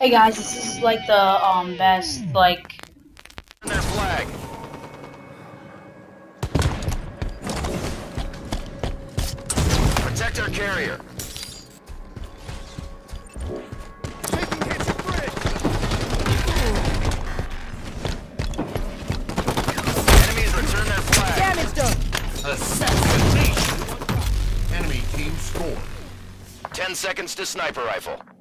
Hey guys, this is like the best like Their flag. Protect our carrier. Taking hits at bridge. Enemies return their flag. Damage done. Assassination. Enemy team scored. 10 seconds to sniper rifle.